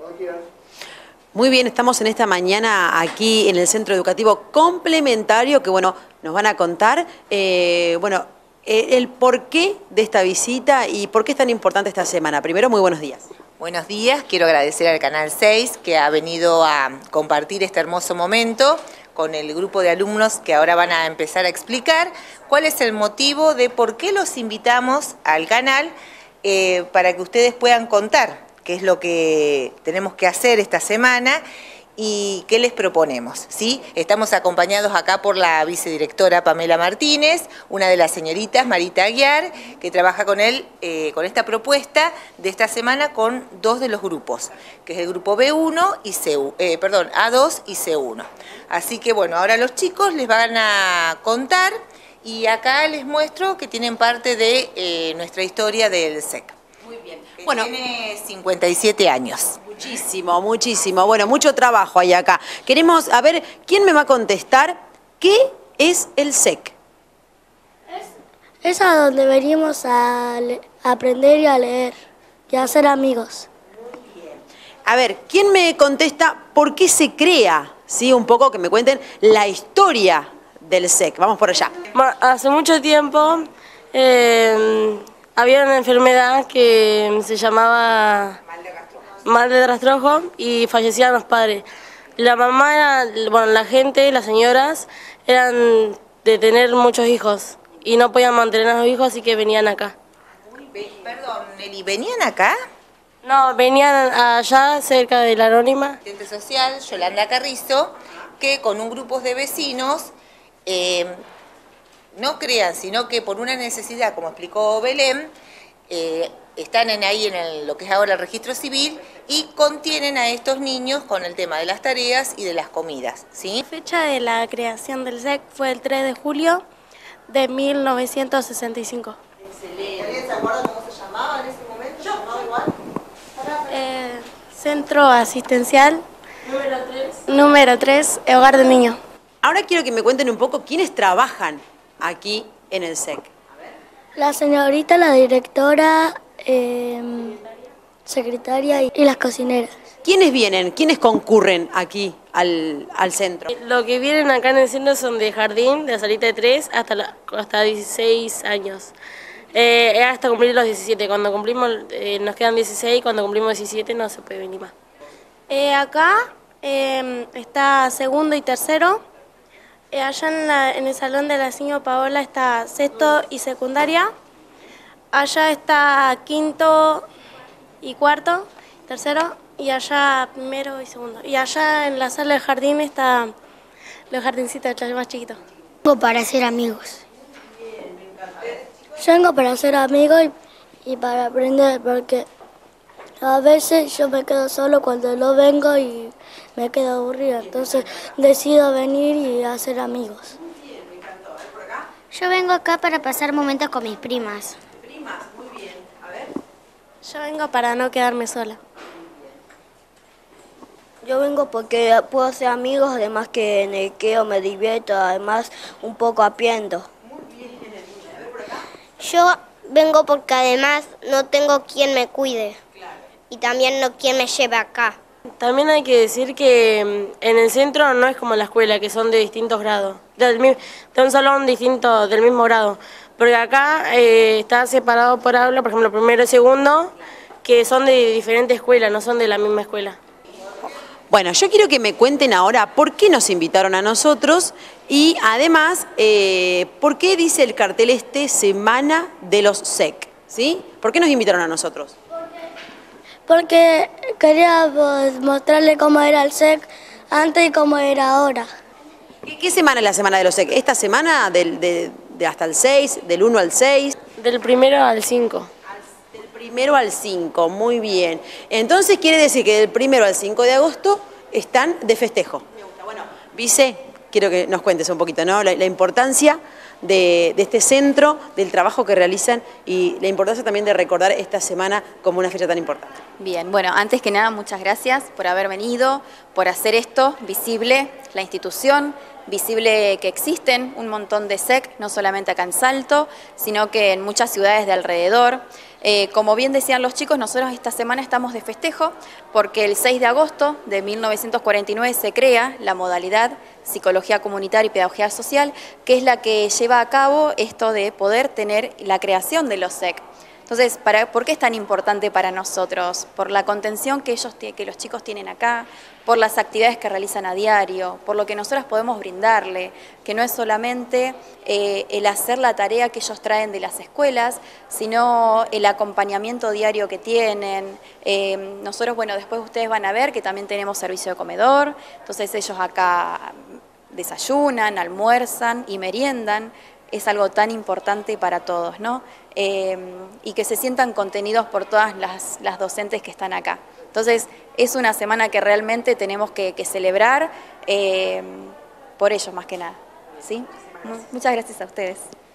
Muy bien, estamos en esta mañana aquí en el Centro Educativo Complementario que, bueno, nos van a contar, el porqué de esta visita y por qué es tan importante esta semana. Primero, muy buenos días. Buenos días, quiero agradecer al Canal 6 que ha venido a compartir este hermoso momento con el grupo de alumnos que ahora van a empezar a explicar cuál es el motivo de por qué los invitamos al canal para que ustedes puedan contar qué es lo que tenemos que hacer esta semana y qué les proponemos, ¿sí? Estamos acompañados acá por la vicedirectora Pamela Martínez, una de las señoritas, Marita Aguiar, que trabaja con él, con esta propuesta de esta semana con dos de los grupos, que es el grupo B1 y A2 y C1. Así que bueno, ahora los chicos les van a contar y acá les muestro que tienen parte de nuestra historia del SEC. Muy bien. Bueno, tiene 57 años. Muchísimo, muchísimo. Bueno, mucho trabajo hay acá. Queremos, a ver, ¿quién me va a contestar qué es el SEC? Es a donde venimos a aprender y a leer y a hacer amigos. Muy bien. A ver, ¿quién me contesta por qué se crea? Sí, un poco que me cuenten la historia del SEC. Vamos por allá. Hace mucho tiempo había una enfermedad que se llamaba mal de rastrojo y fallecían los padres. La mamá, la gente, las señoras, eran de tener muchos hijos y no podían mantener a los hijos, así que venían acá. Perdón, Nelly, ¿venían acá? No, venían allá cerca de la Anónima. Asistente social, Yolanda Carrizo, que con un grupo de vecinos no crean, sino que por una necesidad, como explicó Belén, están ahí en lo que es ahora el registro civil y contienen a estos niños con el tema de las tareas y de las comidas, ¿sí? La fecha de la creación del SEC fue el 3 de julio de 1965. Excelente. ¿Se acuerdan cómo se llamaba en ese momento? ¿Se llamaba igual? Centro Asistencial número 3, Hogar de Niños. Ahora quiero que me cuenten un poco quiénes trabajan aquí en el SEC. La señorita, la directora, secretaria y las cocineras. ¿Quiénes vienen? ¿Quiénes concurren aquí al centro? Lo que vienen acá en el centro son de jardín, de la salita de 3 hasta 16 años. Hasta cumplir los 17. Cuando cumplimos, nos quedan 16, cuando cumplimos 17 no se puede venir más. Acá está segundo y tercero. Allá en el salón de la señora Paola está sexto y secundaria. Allá está quinto y cuarto, tercero, y allá primero y segundo. Y allá en la sala de jardín está los jardincitos más chiquitos. Vengo para hacer amigos. Yo vengo para hacer amigos y para aprender, porque a veces yo me quedo solo cuando no vengo y me quedo aburrida. Entonces decido venir y hacer amigos. Yo vengo acá para pasar momentos con mis primas. Primas, muy bien. A ver. Yo vengo para no quedarme sola. Yo vengo porque puedo hacer amigos, además que en el queo me divierto, además un poco aprendo. Yo vengo porque además no tengo quien me cuide y también no quien me lleve acá. También hay que decir que en el centro no es como en la escuela, que son de distintos grados, de un salón distinto del mismo grado, porque acá está separado por aula, por ejemplo, primero y segundo, que son de diferentes escuelas, no son de la misma escuela. Bueno, yo quiero que me cuenten ahora por qué nos invitaron a nosotros y además, por qué dice el cartel Semana de los SEC, ¿sí? ¿Por qué nos invitaron a nosotros? Porque quería mostrarle cómo era el SEC antes y cómo era ahora. ¿Qué semana es la semana de los SEC? ¿Esta semana de hasta el 6, del 1 al 6? Del 1 al 5. Del 1 al 5, muy bien. Entonces quiere decir que del 1 al 5 de agosto están de festejo. Bueno, Vice, quiero que nos cuentes un poquito, ¿no? La importancia de este centro, del trabajo que realizan y la importancia también de recordar esta semana como una fecha tan importante. Bien, bueno, antes que nada, muchas gracias por haber venido, por hacer esto visible, la institución, visible que existen un montón de SEC, no solamente acá en Salto, sino que en muchas ciudades de alrededor. Como bien decían los chicos, nosotros esta semana estamos de festejo porque el 6 de agosto de 1949 se crea la modalidad Psicología Comunitaria y Pedagogía Social, que es la que lleva a cabo esto de poder tener la creación de los SEC. Entonces, ¿por qué es tan importante para nosotros? Por la contención que los chicos tienen acá, por las actividades que realizan a diario, por lo que nosotros podemos brindarle, que no es solamente el hacer la tarea que ellos traen de las escuelas, sino el acompañamiento diario que tienen. Nosotros, bueno, después ustedes van a ver que también tenemos servicio de comedor, entonces ellos acá desayunan, almuerzan y meriendan. Es algo tan importante para todos, ¿no? Y que se sientan contenidos por todas las docentes que están acá. Entonces, es una semana que realmente tenemos que celebrar por ellos más que nada, ¿sí? Muchas gracias a ustedes.